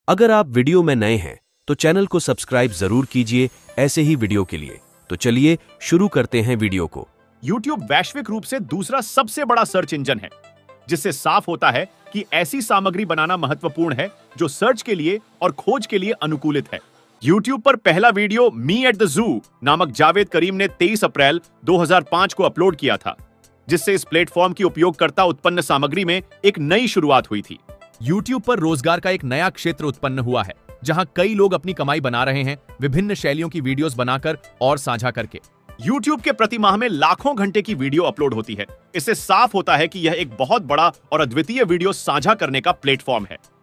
अगर आप वीडियो में नए हैं तो चैनल को सब्सक्राइब जरूर कीजिए ऐसे ही वीडियो के लिए। तो चलिए शुरू करते हैं वीडियो को। YouTube वैश्विक रूप से दूसरा सबसे बड़ा सर्च इंजन है, जिससे साफ होता है कि ऐसी सामग्री बनाना महत्वपूर्ण है जो सर्च के लिए और खोज के लिए अनुकूलित है। YouTube पर पहला video me at the zoo नामक जावेद करीम ने 23 अप्रैल 2005 को अपलोड किया था, जिससे इस प्लेटफॉर्म की उपयोगकर्ता उत्पन्न सामग्री में एक नई शुरुआत हुई थी। YouTube पर रोजगार का एक नया क्षेत्र उत्पन्न हुआ है, जहां कई लोग अपनी कमाई बना रहे हैं विभिन्न शैलियों की वीडियोस बनाकर और साझा करके। YouTube के प्रति माह में लाखों घंटे की वीडियो अपलोड होती है। इससे साफ होता है कि यह एक बहुत बड़ा और अद्वितीय वीडियो साझा करने का प्लेटफॉर्म है।